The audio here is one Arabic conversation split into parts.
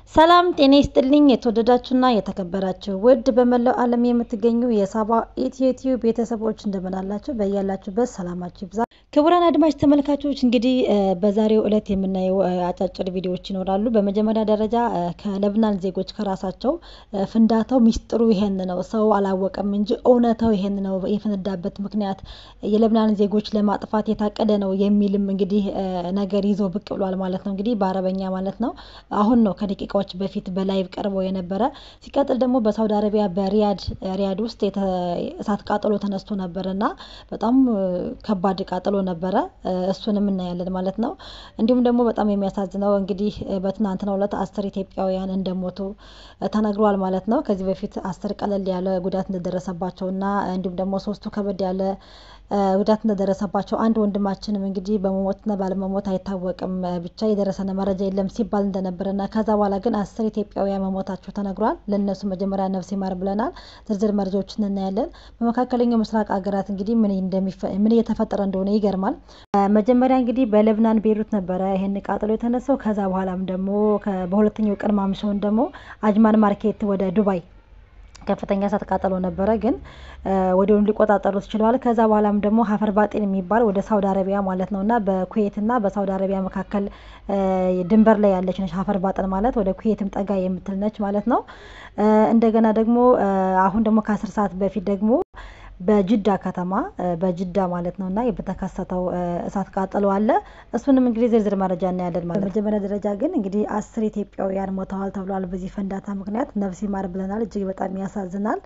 ሰላም ጤና ይስጥልኝ የተወደዳችሁና የተከበራችሁ ውድ በመላው ዓለም የምትገኙ የሳባ ኢትዮ ቤተሰቦች እንደምን አላችሁ? በያላችሁበት ሰላማችሁ ይብዛ። ክቡራን አድማጭ ተመልካቾች እንግዲህ በዛሬው ዕለት የምናየው አጫጭር ቪዲዮዎች ይኖራሉ። በመጀመሪያ ደረጃ ከለብናን ዜጎች ከራሳቸው ፍንዳታው ሚስጥሩ ይሄን ነው፣ ሰው አላወቀም እንጂ እውነታው ይሄን ነው፣ የፈነዳበት ምክንያት የለብናን ዜጎች ለማጥፋት የታቀደ ነው የሚልም እንግዲህ ነገር ይዞ ብቅ ብሏል ማለት ነው። እንግዲህ በአረበኛ ማለት ነው። አሁን ነው ከደቂቃዎች በፊት በላይቭ ቀርቦ የነበረ። ሲቀጥል ደግሞ በሳውዲ አረቢያ በሪያድ ውስጥ እሳት ቃጠሎ ተነስቶ ነበርና በጣም ከባድ ቃጠሎ ነበረ። እሱንም እናያለን ማለት ነው። እንዲሁም ደግሞ በጣም የሚያሳዝነው እንግዲህ በትናንትናው ዕለት 10 ኢትዮጵያውያን እንደሞቱ ተነግሯል ማለት ነው። ከዚህ በፊት 10 ቀለል ያለ ጉዳት እንደደረሰባቸውና እንዲሁም ደግሞ 3ቱ ከበድ ያለ ጉዳት እንደደረሰባቸው አንድ ወንድማችንም እንግዲህ በመሞትና ባለመሞት አይታወቅም ብቻ የደረሰነ መረጃ የለም ሲባል እንደነበረና ከዛ በኋላ ግን 10 ኢትዮጵያውያን መሞታቸው ተነግሯል። ለነሱ መጀመሪያ ነፍስ ይማር ብለናል። ዝርዝር መረጃዎችን እናያለን። በመካከለኛው ምስራቅ ሀገራት እንግዲህ ምን እየተፈጠረ እንደሆነ ይገርማል። መጀመሪያ እንግዲህ በለብናን ቤይሩት ነበረ ይሄን ቃጠሎ የተነሳው። ከዛ በኋላም ደግሞ በሁለተኛው ቀን ማምሻውን ደግሞ አጅማን ማርኬት ወደ ዱባይ ከፍተኛ እሳት ቃጠሎ ነበረ፣ ግን ወዲያውኑ ሊቆጣጠሩት ችለዋል። ከዛ በኋላም ደግሞ ሀፈር ባጤን የሚባል ወደ ሳውዲ አረቢያ ማለት ነውና በኩዌትና በሳውዲ አረቢያ መካከል ድንበር ላይ ያለች ነች። ሀፈር ባጠን ማለት ወደ ኩዌትም ጠጋ የምትል ነች ማለት ነው። እንደገና ደግሞ አሁን ደግሞ ከ10 ሰዓት በፊት ደግሞ በጅዳ ከተማ በጅዳ ማለት ነውና የተከሰተው እሳት ቃጠሎ አለ። እሱንም እንግዲህ ዝርዝር መረጃ እናያለን ማለት ነው። በመጀመሪያ ደረጃ ግን እንግዲህ 10 ኢትዮጵያውያን ሞተዋል ተብሏል በዚህ ፍንዳታ ምክንያት። ነፍስ ይማር ብለናል። እጅግ በጣም ያሳዝናል።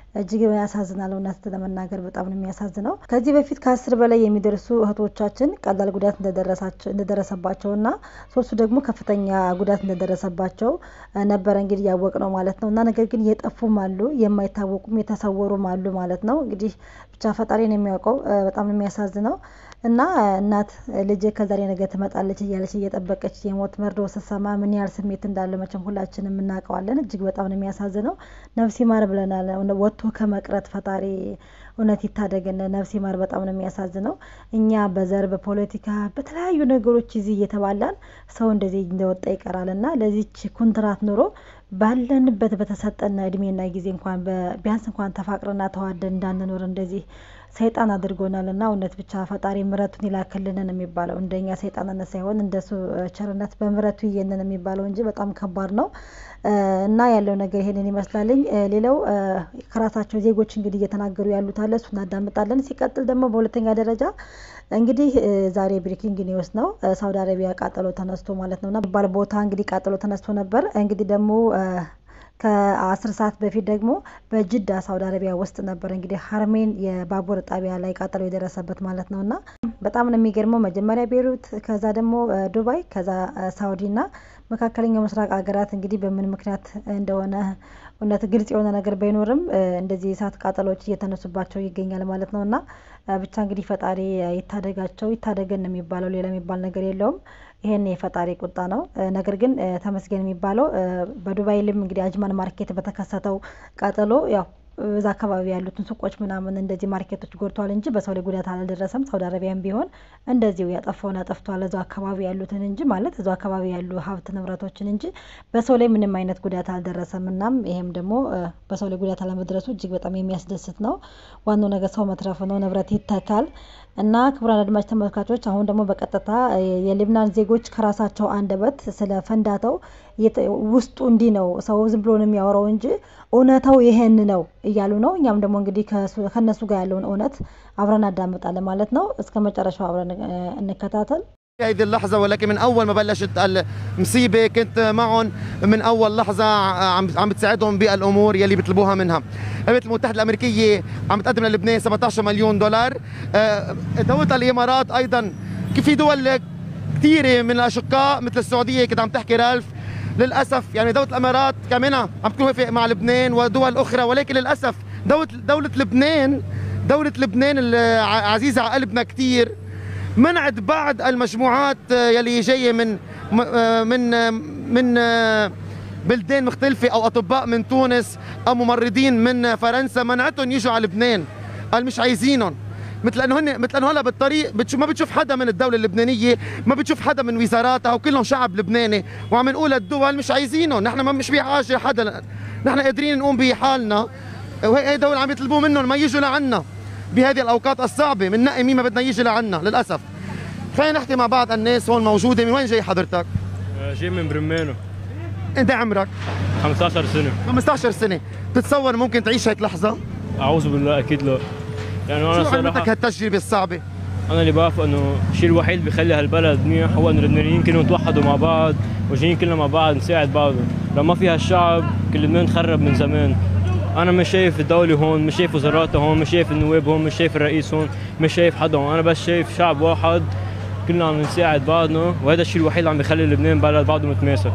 እውነት ለመናገር በጣም ነው የሚያሳዝነው። ከዚህ በፊት ከ10 በላይ የሚደርሱ እህቶቻችን ቀላል ጉዳት እንደደረሰባቸውና 3ቱ ደግሞ ከፍተኛ ጉዳት እንደደረሰባቸው ነበረ እንግዲህ ያወቅነው ማለት ነው። እና ነገር ግን የጠፉም አሉ፣ የማይታወቁም የተሰወሩም አሉ ማለት ነው። እንግዲህ ብቻ ፈጣሪ ነው የሚያውቀው። በጣም ነው የሚያሳዝነው። እና እናት ልጅ ከዛሬ ነገ ትመጣለች እያለች እየጠበቀች የሞት መርዶ ስትሰማ ምን ያህል ስሜት እንዳለ መቼም ሁላችንም እናውቀዋለን። እጅግ በጣም ነው የሚያሳዝነው። ነፍስ ይማር ብለናል። ወጥቶ ከመቅረት ፈጣሪ እውነት ይታደገን። ነፍስ ይማር። በጣም ነው የሚያሳዝነው። እኛ በዘር በፖለቲካ በተለያዩ ነገሮች እዚህ እየተባላን ሰው እንደዚህ እንደወጣ ይቀራልና ለዚች ኩንትራት ኑሮ ባለንበት በተሰጠና እድሜና ጊዜ እንኳን ቢያንስ እንኳን ተፋቅረና ተዋደን እንዳንኖር እንደዚህ ሰይጣን አድርጎናልና እውነት ብቻ ፈጣሪ ምሕረቱን ይላክልንን የሚባለው እንደኛ ሰይጣንነት ሳይሆን እንደሱ ቸርነት በምሕረቱ ይየንን የሚባለው እንጂ በጣም ከባድ ነው። እና ያለው ነገር ይሄንን ይመስላልኝ። ሌላው ከራሳቸው ዜጎች እንግዲህ እየተናገሩ ያሉት አለ፣ እሱን እናዳምጣለን። ሲቀጥል ደግሞ በሁለተኛ ደረጃ እንግዲህ ዛሬ ብሬኪንግ ኒውስ ነው። ሳውዲ አረቢያ ቃጠሎ ተነስቶ ማለት ነውና ባለ ቦታ እንግዲህ ቃጠሎ ተነስቶ ነበር። እንግዲህ ደግሞ ከ10 ሰዓት በፊት ደግሞ በጅዳ ሳውዲ አረቢያ ውስጥ ነበር እንግዲህ ሀርሜን የባቡር ጣቢያ ላይ ቃጠሎ የደረሰበት ማለት ነውና በጣም ነው የሚገርመው። መጀመሪያ ቤይሩት፣ ከዛ ደግሞ ዱባይ፣ ከዛ ሳውዲና መካከለኛው ምስራቅ ሀገራት እንግዲህ በምን ምክንያት እንደሆነ እውነት ግልጽ የሆነ ነገር ባይኖርም እንደዚህ እሳት ቃጠሎች እየተነሱባቸው ይገኛል ማለት ነውና ብቻ እንግዲህ ፈጣሪ ይታደጋቸው፣ ይታደገን ነው የሚባለው። ሌላ የሚባል ነገር የለውም። ይሄን የፈጣሪ ቁጣ ነው። ነገር ግን ተመስገን የሚባለው በዱባይ ልም እንግዲህ አጅማን ማርኬት በተከሰተው ቃጠሎ ያው እዛ አካባቢ ያሉትን ሱቆች ምናምን እንደዚህ ማርኬቶች ጎድተዋል እንጂ በሰው ላይ ጉዳት አልደረሰም። ሳውዲ አረቢያም ቢሆን እንደዚሁ ያጠፋውን አጠፍቷል፣ እዛው አካባቢ ያሉትን እንጂ ማለት እዛው አካባቢ ያሉ ሀብት ንብረቶችን እንጂ በሰው ላይ ምንም አይነት ጉዳት አልደረሰም። እናም ይሄም ደግሞ በሰው ላይ ጉዳት አለመድረሱ እጅግ በጣም የሚያስደስት ነው። ዋናው ነገር ሰው መትረፉ ነው። ንብረት ይተካል። እና ክቡራን አድማጭ ተመልካቾች አሁን ደግሞ በቀጥታ የሌብናን ዜጎች ከራሳቸው አንደበት ስለ ፈንዳታው ውስጡ እንዲህ ነው፣ ሰው ዝም ብሎ ነው የሚያወራው እንጂ እውነታው ይሄን ነው እያሉ ነው። እኛም ደግሞ እንግዲህ ከነሱ ጋር ያለውን እውነት አብረን አዳምጣለን ማለት ነው። እስከ መጨረሻው አብረን እንከታተል። هذه اللحظة ولكن من أول ما بلشت المصيبة كنت معهم من أول لحظة عم بتساعدهم بالأمور يلي بيطلبوها منها. الولايات المتحدة الأمريكية عم تقدم للبنان 17 مليون دولار. دولة الإمارات أيضا في دول كثيرة من الأشقاء مثل السعودية كنت عم تحكي رالف. للأسف يعني دولة الإمارات كمان عم توافق مع لبنان ودول أخرى، ولكن للأسف دولة لبنان العزيزة على قلبنا كثير منعت بعض المجموعات يلي جايه من بلدان مختلفه او اطباء من تونس او ممرضين من فرنسا، منعتهم يجوا على لبنان، قال مش عايزينهم. مثل انه هلا بالطريق ما بتشوف حدا من الدوله اللبنانيه، ما بتشوف حدا من وزاراتها، وكلهم شعب لبناني، وعم نقول الدول مش عايزينهم، نحن مش بحاجه حدا، نحن قادرين نقوم بحالنا، وهي دول عم يطلبوا منهم ما يجوا لعنا بهذه الاوقات الصعبه، بننقي مين ما بدنا يجي لعنا للاسف. خلينا نحكي مع بعض الناس هون موجوده. من وين جاي حضرتك؟ جاي من برمانو. انت عمرك 15 سنة. 15 سنة، بتتصور ممكن تعيش هيك لحظة؟ أعوذ بالله أكيد لا. يعني أنا شو علمتك صراحة هالتجربة الصعبة؟ أنا اللي بعرف إنه الشيء الوحيد اللي بيخلي هالبلد منيح هو إنه اللبنانيين كلهم توحدوا مع بعض وجايين كلنا مع بعض نساعد بعض، لو ما فيها الشعب كل لبنان خرب من زمان. أنا مش شايف الدولة هون، مش شايف وزاراتها هون، مش شايف النواب هون، مش شايف الرئيس هون، مش شايف حدا هون، أنا بس شايف شعب واحد كلنا عم نساعد بعضنا، وهذا الشيء الوحيد اللي عم بيخلي لبنان بلد بعضه متماسك.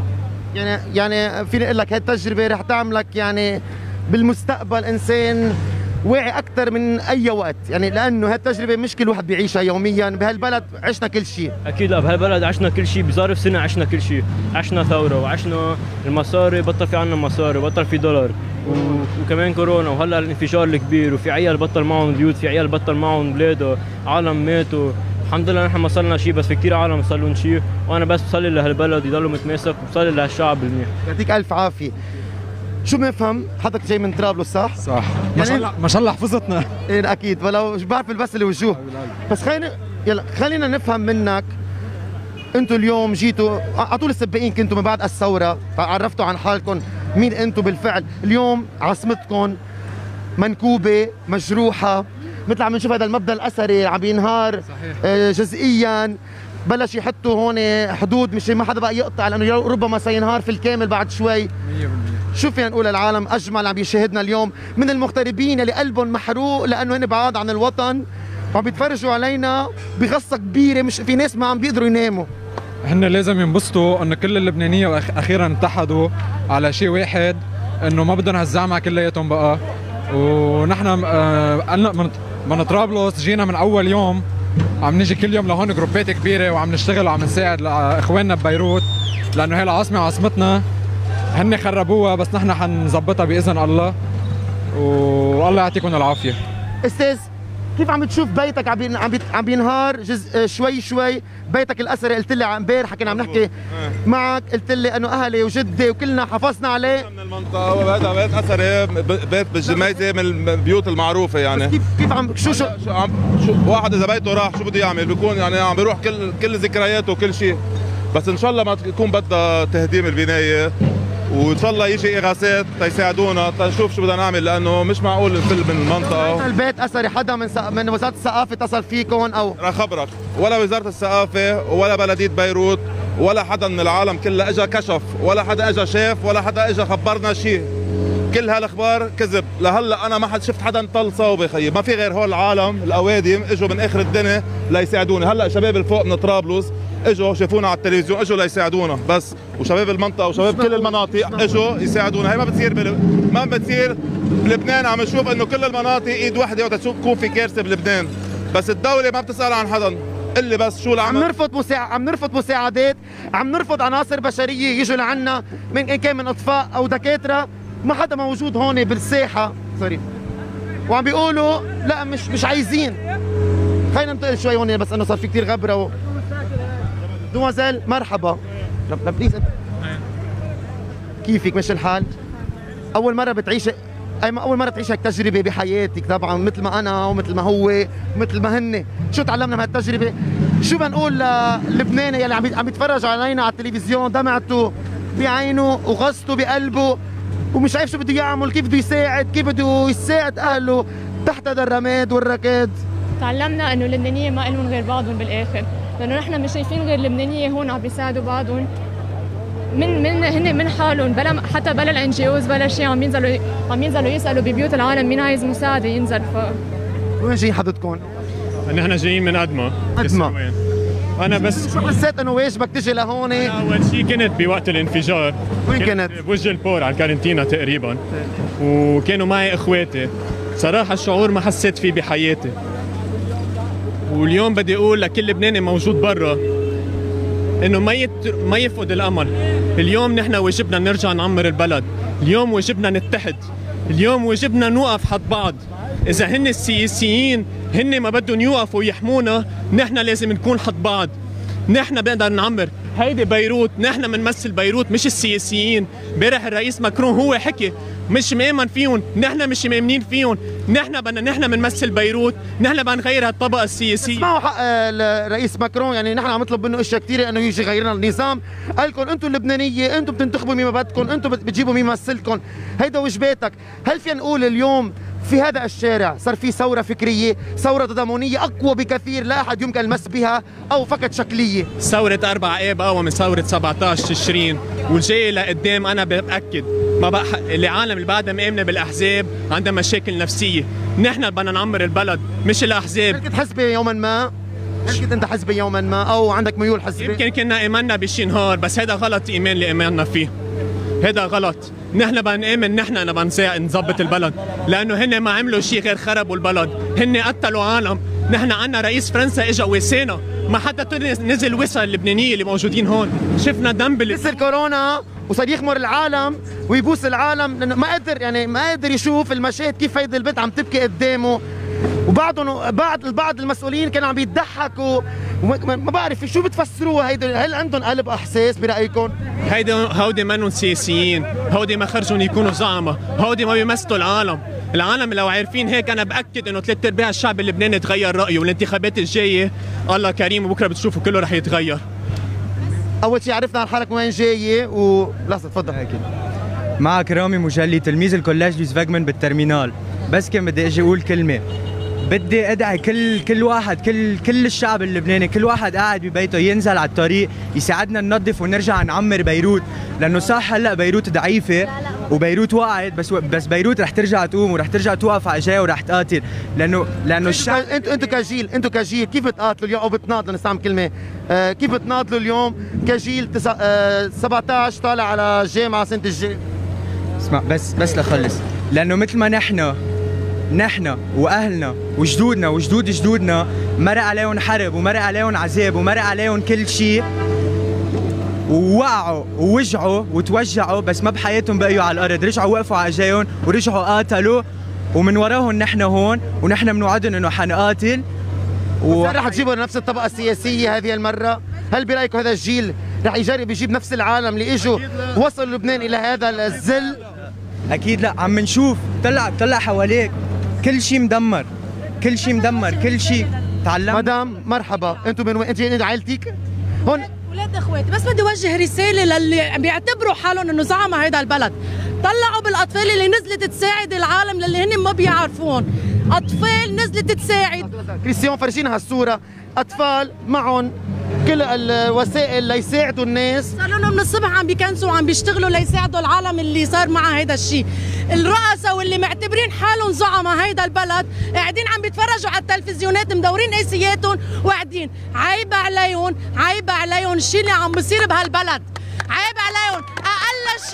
يعني فيني اقول لك هاي التجربة رح تعملك يعني بالمستقبل انسان واعي اكثر من اي وقت، يعني لانه هاي التجربة مش كل واحد بيعيشها يوميا، بهالبلد عشنا كل شيء. اكيد لا، بهالبلد عشنا كل شيء، بظرف سنة عشنا كل شيء، عشنا ثورة وعشنا المصاري، بطل في عنا مصاري، بطل في دولار، وكمان كورونا، وهلا الانفجار الكبير، وفي عيال بطل معهم بيوت، في عيال بطل معهم بلاده، عالم ماتوا. الحمد لله نحن ما صلنا شيء، بس في كثير عالم صار لهم شيء، وانا بس بصلي لهالبلد يضلوا متماسك، وبصلي لهالشعب المنيح. يعطيك الف عافيه. شو بنفهم حضرتك جاي من طرابلس صح؟ صح. يعني ما شاء الله ما شاء الله حفظتنا. ايه اكيد، ولو بعرف البس الوجوه. بس خلينا نفهم منك، انتم اليوم جيتوا على طول السباقين، كنتوا من بعد الثوره، عرفتوا عن حالكم مين انتم بالفعل. اليوم عاصمتكم منكوبه مجروحه، مثل عم نشوف هذا المبدا الاثري عم ينهار. صحيح. جزئيا بلش يحطوا هون حدود مش ما حدا بقى يقطع، لانه ربما سينهار في الكامل بعد شوي. 100%. شو فينا نقول للعالم اجمل عم يشاهدنا اليوم من المغتربين اللي قلبهم محروق لانه هن بعاد عن الوطن وعم بيتفرجوا علينا بغصه كبيره، مش في ناس ما عم بيقدروا يناموا. هن لازم ينبسطوا انه كل اللبنانيه اخيرا اتحدوا على شيء واحد، انه ما بدهم هالزعمه كلياتهم بقى. ونحن من طرابلس جينا من اول يوم، عم نيجي كل يوم لهون جروبات كبيره وعم نشتغل وعم نساعد اخواننا ببيروت، لانه هي العاصمه عاصمتنا، هن خربوها بس نحن حنظبطها باذن الله، والله يعطيكم العافيه. استاذ كيف عم تشوف بيتك عم بينهار شوي شوي؟ بيتك الاثري قلت لي امبارح كنا عم نحكي معك، قلت لي انه اهلي وجدي وكلنا حافظنا عليه من المنطقه، وهذا بيت اثري، بيت بالجميزه من البيوت المعروفه يعني. كيف عم شو واحد اذا بيته راح شو بده يعمل؟ بيكون يعني عم بيروح كل ذكرياته وكل شيء، بس ان شاء الله ما تكون بدها تهديم البنايه، وان شاء الله يجي اغاثات تيساعدونا تنشوف شو بدنا نعمل، لانه مش معقول الفل من المنطقه. البيت اثري حدا من وزاره الثقافه اتصل فيكم او؟ رح خبرك، ولا وزاره الثقافه ولا بلديه بيروت ولا حدا من العالم كله اجى كشف، ولا حدا اجى شاف، ولا حدا اجى خبرنا شيء. كل هالاخبار كذب، لهلا انا ما حد شفت حدا انطل صوبه خيي، ما في غير هول العالم الاوادم اجوا من اخر الدنيا ليساعدوني. هلا شباب الفوق من طرابلس اجوا شافونا على التلفزيون، اجوا ليساعدونا بس، وشباب المنطقه وشباب كل المناطق اجوا يساعدونا. هي ما بتصير بلبنان. عم نشوف انه كل المناطق ايد وحده وتكون في كارثه بلبنان، بس الدوله ما بتسال عن حدا اللي بس شو العمل. عم نرفض مساعدات، عم نرفض عناصر بشريه يجوا لعنا، من ان كان من اطفاء او دكاتره، ما حدا موجود هون بالساحه. سوري. وعم بيقولوا لا مش عايزين. خلينا ننتقل شوي هون بس انه صار في كثير غبره دوازيل مرحبا. بليز كيفك؟ مش الحال؟ اول مره تعيش هيك تجربه بحياتك طبعا، مثل ما انا ومثل ما هو ومثل ما هن. شو تعلمنا من هالتجربه؟ شو بنقول للبناني يلي عم يتفرج علينا على التلفزيون، دمعته بعينه وغصته بقلبه ومش عارف شو بده يعمل، كيف بده يساعد، كيف بده يساعد اهله تحت هذا الرماد والركاد؟ تعلمنا انه اللبنانيه ما لهم غير بعضهم بالاخر، لانه نحن مش شايفين غير اللبنانيه هون عم بيساعدوا بعضهم هن من حالهم، بلا حتى بلا الان جي اوز بلا شيء، عم ينزلوا يسالوا ببيوت العالم مين عايز مساعده ينزل. وين جايين حضرتكم؟ نحن جايين من أدمى. انا بس شو حسيت انه واجبك تجي لهون؟ اول شيء كنت بوقت الانفجار. وين كنت؟ بوجه البور على الكارنتينا تقريبا، وكانوا معي اخواتي. صراحه الشعور ما حسيت فيه بحياتي، واليوم بدي اقول لكل لبناني موجود برا انه ما يفقد الامل. اليوم نحن واجبنا نرجع نعمر البلد، اليوم واجبنا نتحد، اليوم واجبنا نوقف حد بعض. اذا هن السياسيين هن ما بدهم يوقفوا ويحمونا، نحن لازم نكون حد بعض. نحن بنقدر نعمر هيدي بيروت، نحن بنمثل بيروت مش السياسيين. امبارح الرئيس ماكرون هو حكي مش مآمن فيهم، نحن مش مآمنين فيهم، نحن بنمثل بيروت، نحن بدنا نغير هالطبقه السياسيه. اسمعوا حق الرئيس ماكرون، يعني نحن عم نطلب منه اشياء كثيره انه يجي يغير لنا النظام، قال لكم انتم اللبنانيه انتم بتنتخبوا مين ما بدكم، انتم بتجيبوا مين يمثلكم، هيدا واجباتك. هل فينا نقول اليوم في هذا الشارع صار في ثوره فكريه، ثوره تضامنيه اقوى بكثير لا احد يمكن المس بها، او فقط شكليه؟ ثوره 4 آب اقوى من ثوره 17 تشرين، والجاي لقدام انا باكد ما بقى العالم اللي بعدها مآمنه بالاحزاب عندها مشاكل نفسيه. نحن بدنا نعمر البلد مش الاحزاب. كنت حزبي يوما ما؟ هل كنت انت حزبي يوما ما او عندك ميول حزبي؟ يمكن كنا ايماننا بشي نهار، بس هذا غلط ايمان اللي ايماننا فيه، هذا غلط. نحن بدنا نآمن، نحن بدنا نظبط البلد، لانه هن ما عملوا شيء غير خربوا البلد، هن قتلوا عالم. نحن عندنا رئيس فرنسا اجى وسانا، ما حتى نزل وسا اللبنانيه اللي موجودين هون، شفنا دم يصير كورونا وصار يخمر العالم ويبوس العالم، لانه ما قدر يشوف المشاهد كيف هيدي البنت عم تبكي قدامه، وبعضهم بعض المسؤولين كانوا عم يضحكوا، ما بعرف شو بتفسروها هيدي. هل عندهم قلب احساس برايكم؟ هودي منهم سياسيين، هودي ما خرجوا يكونوا زعماء، هودي ما بيمثلوا العالم. العالم لو عارفين هيك انا باكد انه 3/4 الشعب اللبناني تغير رايه، والانتخابات الجايه الله كريم وبكره بتشوفوا كله رح يتغير. اول شيء عرفنا الحركه وين جايه لحظه تفضل. اكيد معك رامي مجلي تلميذ الكوليج لويس فاغمان بالترمينال. بس كان بدي اجي اقول كلمه، بدي ادعي كل واحد، كل الشعب اللبناني، كل واحد قاعد ببيته ينزل على الطريق يساعدنا ننظف ونرجع نعمر بيروت، لانه صح هلا بيروت ضعيفه وبيروت وقعت، بس بيروت رح ترجع تقوم ورح ترجع توقف على اجاها ورح تقاتل، لانه الشعب. انتوا كجيل كيف بتقاتلوا اليوم او بتناضلوا؟ نستعمل كلمه كيف بتناضلوا اليوم كجيل 17 طالع على الجامعه سنه الجاي؟ اسمع بس لخلص، لانه مثل ما نحن واهلنا وجدودنا وجدود جدودنا مرق عليهم حرب ومرق عليهم عذاب ومرق عليهم كل شيء، ووقعوا ووجعوا وتوجعوا، بس ما بحياتهم بقيوا على الارض، رجعوا وقفوا على اجاهم ورجعوا قاتلوا، ومن وراهم نحن هون ونحن بنوعدهم انه حنقاتل. رح تجيبوا نفس الطبقه السياسيه هذه المره؟ هل برايكم هذا الجيل رح يجرب يجيب نفس العالم اللي اجوا وصلوا لبنان الى هذا الذل؟ اكيد لا، عم نشوف، طلع حواليك كل شيء مدمر، كل شيء. تعلم مدام مرحبا، انتم من وين؟ انت عائلتك هون؟ ولاد اخواتي، بس بدي اوجه رساله للي عم بيعتبروا حالهم انه زعماء هيدا البلد، طلعوا بالاطفال اللي نزلت تساعد العالم للي هن ما بيعرفون، اطفال نزلت تساعد. كريستيان فرجينا هالصوره، اطفال معهم كل الوسائل ليساعدوا الناس، صار لهم من الصبح عم بيكنسوا وعم بيشتغلوا ليساعدوا العالم اللي صار معها هيدا الشيء. الرؤساء واللي معتبرين حالهم زعماء هيدا البلد قاعدين عم بيتفرجوا على التلفزيونات مدورين قاسياتهم وقاعدين. عيب عليهم الشيء اللي عم بيصير بهالبلد، عيب عليهم. اقل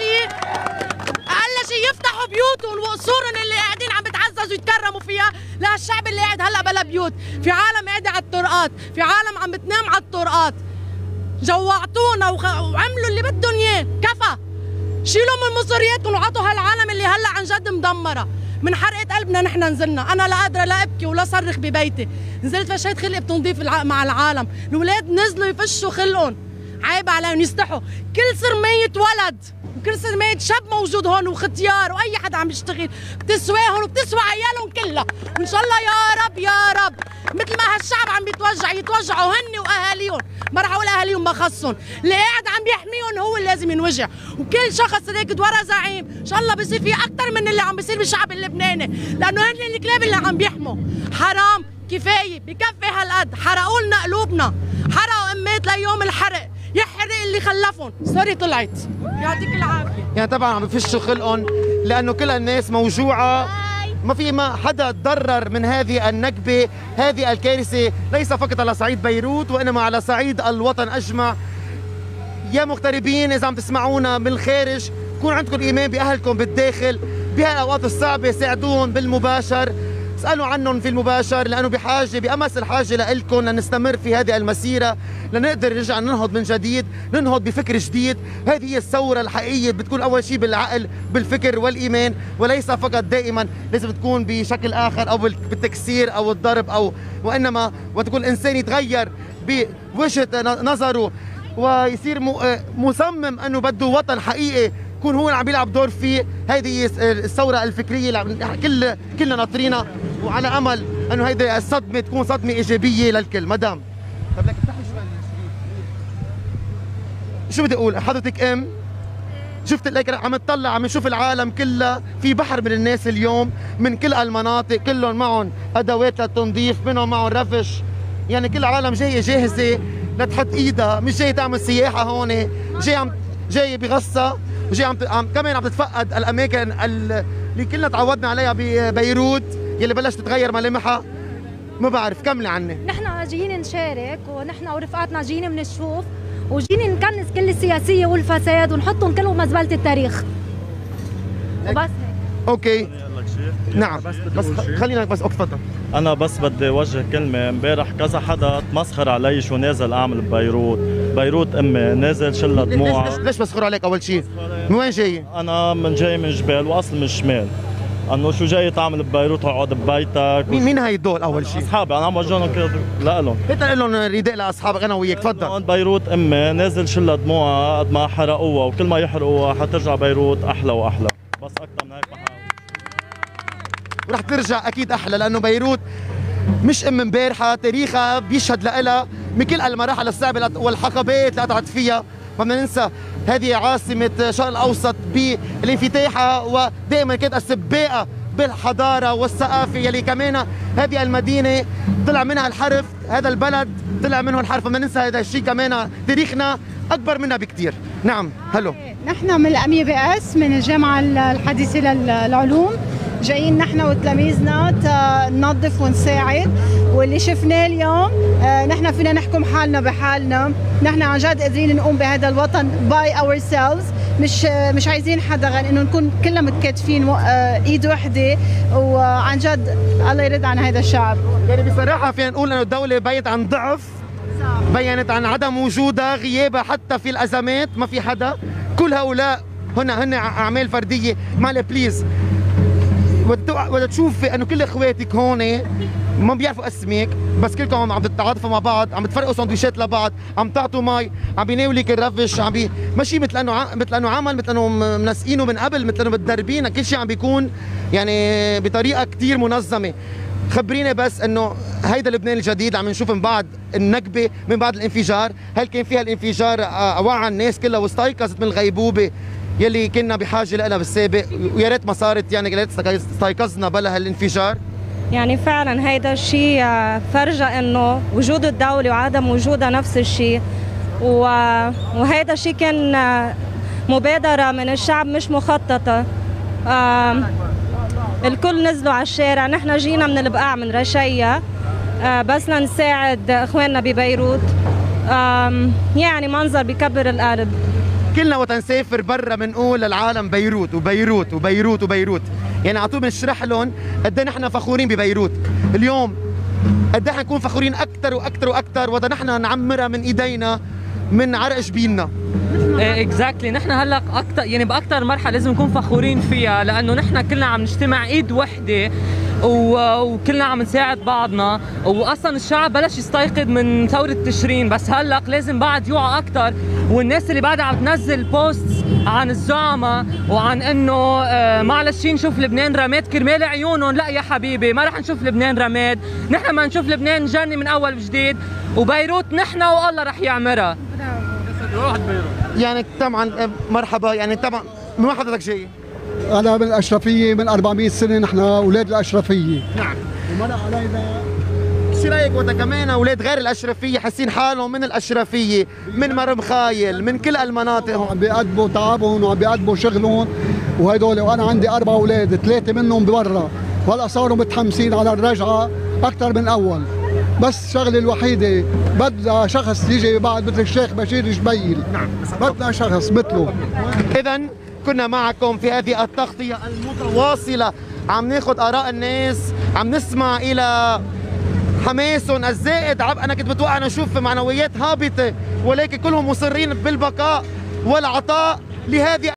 شيء يفتحوا بيوتهم وقصورهم اللي قاعدين عم بتعززوا يتكرموا فيها لهالشعب اللي قاعد هلا بلا بيوت. في عالم قاعده على الطرقات، في عالم عم بتنام على الطرقات. جوعتونا وعملوا اللي بدهم اياه، كفى. شيلوا من مصرياتكم وعطوا هالعالم اللي هلا عن جد مدمره. من حرقه قلبنا نحن نزلنا، انا لا قادره لا ابكي ولا صرخ ببيتي، نزلت فشيت خلقي بتنظيف مع العالم، الاولاد نزلوا يفشوا خلقهم. عيب عليهم يستحوا، كل سرمية ولد وكل سرمية شاب موجود هون وختيار واي حدا عم يشتغل بتسواهم وبتسوى عيالهم كلها، وان شاء الله يا رب مثل ما هالشعب عم يتوجعوا هن واهاليهم، ما رح اقول اهاليهم ما خصهم، اللي قاعد عم بيحميهم هو اللي لازم ينوجع، وكل شخص راكد ورا زعيم ان شاء الله بيصير فيه اكثر من اللي عم بيصير بالشعب اللبناني، لانه هن الكلاب اللي عم بيحموا. حرام، كفايه، بكفي هالقد، حرقوا لنا قلوبنا، حرقوا امات ليوم الحرق، يحرق اللي خلفهم. سوري طلعت، يعطيك العافيه. يعني طبعا عم بفشوا خلقهم لانه كل الناس موجوعه، ما حدا تضرر من هذه النكبه، هذه الكارثه، ليس فقط على صعيد بيروت وانما على صعيد الوطن اجمع. يا مغتربين اذا عم تسمعونا من الخارج، كون عندكم ايمان باهلكم بالداخل، بهالاوقات الصعبه ساعدوهم بالمباشر، اسألوا عنهم في المباشر، لأنه بأمس الحاجة لإلكم لنستمر في هذه المسيرة، لنقدر نرجع ننهض من جديد، ننهض بفكر جديد. هذه هي الثورة الحقيقية، بتكون أول شيء بالعقل، بالفكر والإيمان، وليس فقط دائما لازم تكون بشكل آخر أو بالتكسير أو الضرب، وإنما وتكون الإنسان يتغير بوجهة نظره ويصير مصمم أنه بده وطن حقيقي يكون هو عم بيلعب دور فيه. هذه الثورة الفكرية اللي كلنا ناطرينها، وعلى أمل أنه هذه الصدمة تكون صدمة إيجابية للكل. مدام طب لك شو بدي أقول حضرتك شفت لك عم تطلع عم نشوف العالم كلها في بحر من الناس اليوم من كل المناطق، كلهم معهم أدوات للتنظيف، منهم معهم رفش، يعني كل العالم جاية جاهزة لتحط إيدها، مش جاية تعمل سياحة هون، جاي بغصة، وجاي كمان عم تتفقد الاماكن اللي كلنا تعودنا عليها ببيروت يلي بلشت تتغير ملامحها. ما بعرف، كملي عني. نحن جايين نشارك، ونحن ورفقاتنا جايين بنشوف، وجايين نكنس كل السياسيه والفساد ونحطهم كلهم مزبله التاريخ وبس هيك. اوكي نعم، بس خلينا بس تفضل. انا بس بدي اوجه كلمه. امبارح كذا حدا تمسخر علي شو نازل اعمل ببيروت امي، نازل شله دموع. ليش مسخر عليك؟ اول شيء من وين جاي؟ انا جاي من جبال، واصل من الشمال. انه شو جاي تعمل ببيروت اقعد ببيتك؟ مين هاي الدول؟ اول شيء اصحابي، انا عم وجههم لهم. انت قول لهم رداء لاصحابك انا وياك. تفضل. بيروت امي، نازل شله دموع قد ما حرقوها، وكل ما يحرقوها حترجع بيروت احلى واحلى. بس اكثر من هيك ورح ترجع اكيد احلى، لانه بيروت مش امبارحه، تاريخها بيشهد لها من كل المراحل الصعبه والحقبات اللي قطعت فيها. ما بدنا ننسى هذه عاصمه الشرق الاوسط بالانفتاحها، ودائما كانت السباقه بالحضاره والثقافه، يلي كمان هذه المدينه طلع منها الحرف، هذا البلد طلع منه الحرف. ما بدنا ننسى هذا الشيء، كمان تاريخنا اكبر منها بكثير. نعم. هلو، نحن من الامي بي اس من الجامعه الحديثه للعلوم، جايين نحن وتلاميذنا ننظف ونساعد. واللي شفناه اليوم نحن فينا نحكم حالنا بحالنا، نحن عن جد قادرين نقوم بهذا الوطن باي اور سيلفز، مش عايزين حدا غير انه نكون كلنا متكاتفين ايد وحده، وعن جد الله يرد عن هذا الشعب. يعني بصراحه فينا نقول انه الدوله بينت عن ضعف، بينت عن عدم وجودها، غيابها حتى في الازمات. ما في حدا، كل هؤلاء هن اعمال فرديه. معلي بليز، ودا تشوفي انه كل اخواتك هون ما بيعرفوا اسمك، بس كلكم عم تتعاطفوا مع بعض، عم تفرقوا سندويشات لبعض، عم تعطوا مي، عم بيناولك الرفش، ماشي مثل انه عمل، مثل انه منسقينه من قبل، مثل انه متدربين، كل شيء عم بيكون يعني بطريقه كثير منظمه. خبرينا بس انه هيدا لبنان الجديد عم نشوف من بعد النكبه، من بعد الانفجار، هل كان فيها الانفجار وعى الناس كلها واستيقظت من الغيبوبه يلي كنا بحاجه لها بالسابق، ويا ريت ما صارت، يعني يا ريت استيقظنا بلا هالانفجار. يعني فعلا هيدا الشيء فرجى انه وجود الدوله وعدم وجودها نفس الشيء، وهيدا الشيء كان مبادره من الشعب مش مخططه. الكل نزلوا على الشارع، نحن جينا من البقاع من رشية بس لنساعد اخواننا ببيروت. يعني منظر بكبر القلب. كلنا وقت نسافر برا بنقول للعالم بيروت وبيروت وبيروت وبيروت، يعني على طول بنشرح لهم قد ايه نحن فخورين ببيروت. اليوم قد ايه حنكون فخورين اكثر واكثر واكثر وقت نحن نعمرها من ايدينا، من عرق جبيننا. اكزاكتلي، نحن هلا اكثر يعني باكثر مرحله لازم نكون فخورين فيها، لانه نحن كلنا عم نجتمع ايد وحده وكلنا عم نساعد بعضنا. واصلا الشعب بلش يستيقظ من ثوره تشرين، بس هلا لازم بعد يوعى اكثر. والناس اللي بعدها عم تنزل بوست عن الزعماء وعن انه معلش نشوف لبنان رماد كرمال عيونهم، لا يا حبيبي، ما رح نشوف لبنان رماد، نحن ما نشوف لبنان جنة من اول وجديد، وبيروت نحن والله رح يعمرها. يعني طبعا مرحبا، يعني طبعا من وين حضرتك جاي؟ أنا من الأشرفية، من 400 سنة نحن أولاد الأشرفية. نعم. ومرق علينا. شو رايك وقت كمان أولاد غير الأشرفية حاسين حالهم من الأشرفية، من مرمخايل، من كل المناطق، عم بيقدموا تعبهم وعم بيقدموا شغلهم وهدول، وأنا عندي 4 أولاد، 3 منهم برا، وهلا صاروا متحمسين على الرجعة أكثر من أول. بس الشغلة الوحيدة بدنا شخص يجي بعد مثل الشيخ بشير جبيل. نعم. بدنا شخص مثله. إذن كنا معكم في هذه التغطية المتواصلة، عم ناخذ آراء الناس عم نسمع الى حماسهم الزائد. انا كنت بتوقع انه اشوف معنويات هابطه، ولكن كلهم مصرين بالبقاء والعطاء لهذه